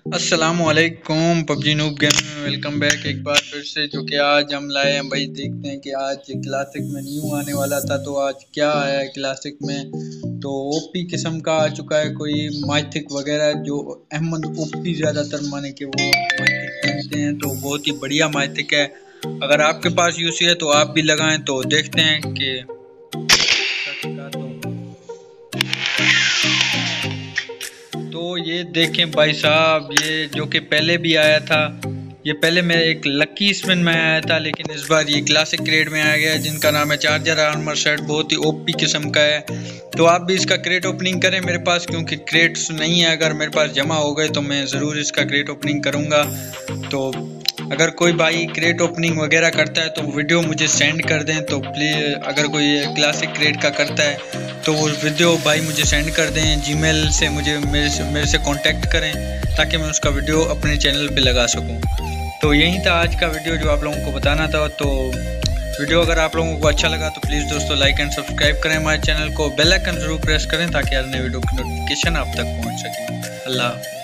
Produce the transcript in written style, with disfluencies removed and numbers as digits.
अस्सलामुअलैकुम PUBG noob game में welcome back एक बार फिर से। जो कि आज हम लाए हैं भाई, देखते हैं कि आज क्लासिक में न्यू आने वाला था तो आज क्या आया है क्लासिक में। तो ओपी किस्म का आ चुका है कोई माइथिक वगैरह, जो अहमद ओपी ज़्यादातर माने कि वो माइथिक पहनते हैं, तो बहुत ही बढ़िया माइथिक है। अगर आपके पास यूसी है तो आप भी लगाएं। तो देखते हैं कि तो ये देखें भाई साहब, ये जो कि पहले भी आया था, ये पहले मैं एक लकी स्पिन में आया था, लेकिन इस बार ये क्लासिक क्रेट में आ गया है, जिनका नाम है चार्जर आर्मर सेट। बहुत ही ओपी किस्म का है। तो आप भी इसका क्रेट ओपनिंग करें मेरे पास, क्योंकि क्रेट्स नहीं है। अगर मेरे पास जमा हो गए तो मैं ज़रूर इसका क्रेट ओपनिंग करूँगा। तो अगर कोई भाई क्रेट ओपनिंग वगैरह करता है तो वीडियो मुझे सेंड कर दें। तो प्लीज़ अगर कोई क्लासिक क्रेट का करता है तो वो वीडियो भाई मुझे सेंड कर दें जीमेल से, मुझे मेरे से कांटेक्ट करें ताकि मैं उसका वीडियो अपने चैनल पे लगा सकूं। तो यही था आज का वीडियो जो आप लोगों को बताना था। तो वीडियो अगर आप लोगों को अच्छा लगा तो प्लीज़ दोस्तों लाइक एंड सब्सक्राइब करें हमारे चैनल को, बेल आइकन ज़रूर प्रेस करें ताकि हर नए वीडियो की नोटिफिकेशन आप तक पहुँच सके। अल्लाह।